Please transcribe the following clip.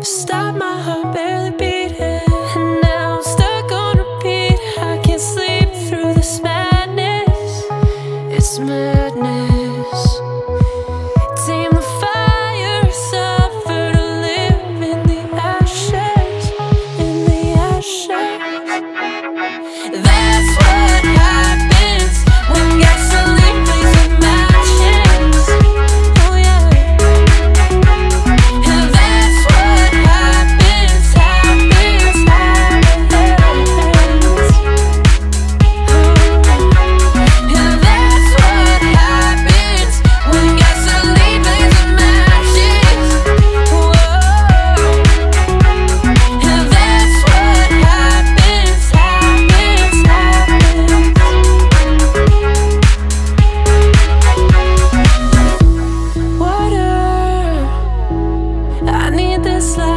Stop, my heart barely beating, and now I'm stuck on repeat. I can't sleep through this madness. It's madness. Tame the fire, suffer to live in the ashes, in the ashes. That's what happens when gasoline plays with matches. Oh yeah. And that's what happens, happens, happens. And that's what happens when gasoline plays with matches. Whoa. And that's what happens, happens, happens. Water, I need this life.